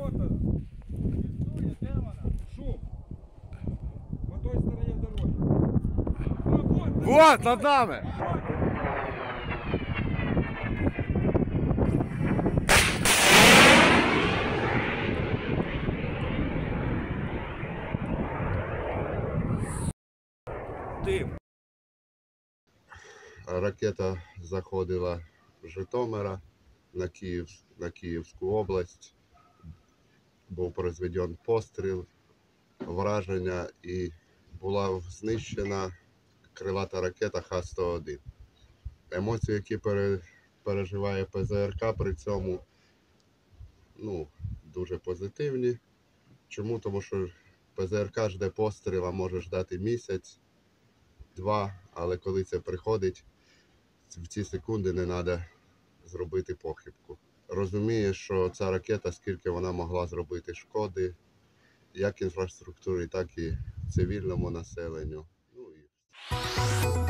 вертольота. Фіксує, де вона? Шум. По той стороні дороги. Вот, над нами! Дим. Ракета заходила з Житомира на Київську область. Був произведен постріл, враження і була знищена крилата ракета Х-101. Емоції, які переживає ПЗРК при цьому, дуже позитивні. Чому? Тому що ПЗРК жде постріла, може ждати місяць, два, але коли це приходить, в ці секунди не треба зробити похибку. Розуміє, що ця ракета, скільки вона могла зробити шкоди, як інфраструктурі, так і цивільному населенню.